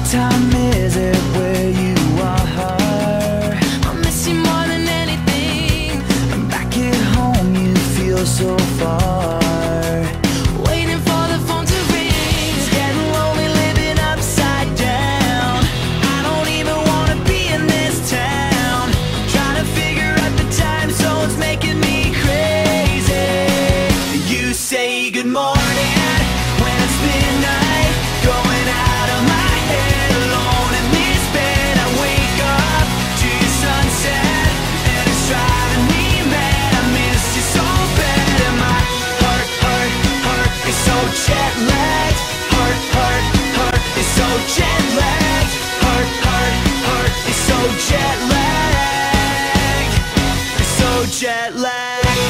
time is it where you are? I miss you more than anything. Back at home you feel so far. Waiting for the phone to ring. It's getting lonely living upside down. I don't even wanna be in this town. Trying to figure out the time zone's making me crazy. You say good morning when it's midnight, going out of my head, alone in this bed. I wake up to your sunset, and it's driving me mad. I miss you so bad, and my heart is so jet lagged. Heart is so jet lagged. Heart is so jet lagged. It's so jet lagged.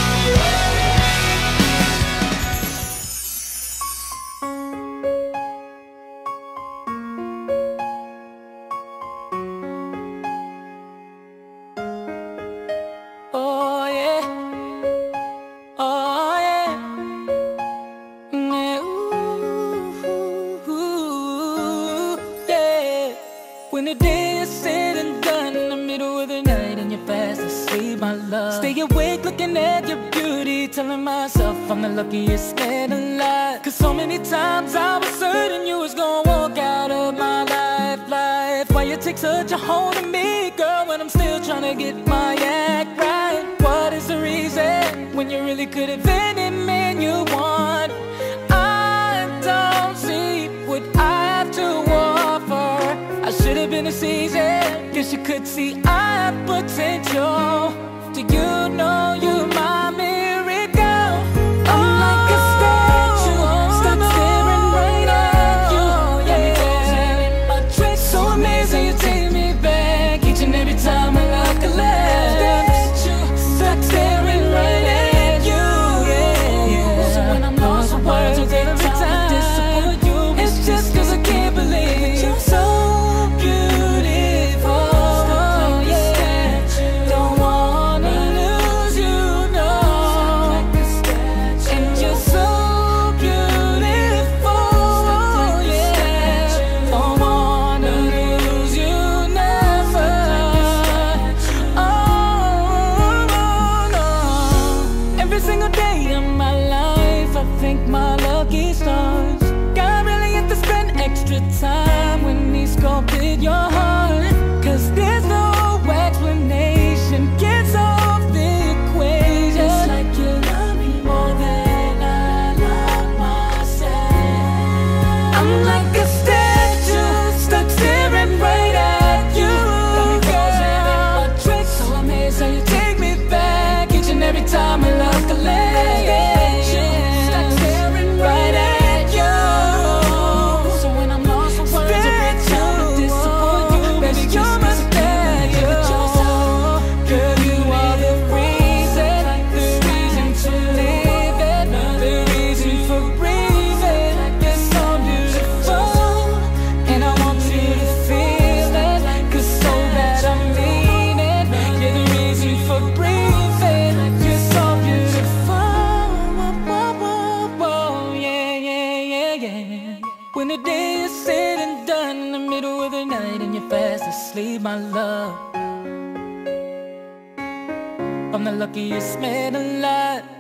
Oh yeah, oh yeah, yeah, ooh, yeah. When the day is said and done, in the middle of the night and you're fast asleep, my love, stay awake looking at your beauty, telling myself I'm the luckiest man alive. Cause so many times I was certain you was gonna walk out of my life. Why you take such a hold of me, girl, when I'm still trying to get my act right? What is the reason when you really could have been any man you want? I don't see what I have to offer. I should have been a season, guess you could see I have potential. Do you know you're my miracle? I'm like a statue, stuck staring right at you. Got me frozen in my tracks, so amazing you take me back each and every time I look a left. Stuck staring right at you, yeah. So when I'm lost for words every time I disappoint you, it's just cause I can't believe you're so beautiful, yeah. Don't wanna lose you, no. And you're so beautiful, yeah. Don't wanna lose you, never. Oh, no. Every single day of my life I thank my lucky stars. God really had to spend extra time when he sculpted your heart. Cause there's no explanation, gets off the equation. It's like you love me more than I love myself. I'm like a statue, stuck staring right at you. Got me frozen in my tracks, so amazing you take me back each and every time I look a leg. Stuck staring right at you. So when I'm lost for words every time I disappoint you, baby, you're my statue. Girl, you are the reason to live it, the reason for breathing. You're so beautiful, and I want you to feel it, cause so bad I mean it. You're the reason for breathing. You're so beautiful, yeah. When the day is said and done, in the middle of the night and you're fast asleep, my love, I'm the luckiest man alive.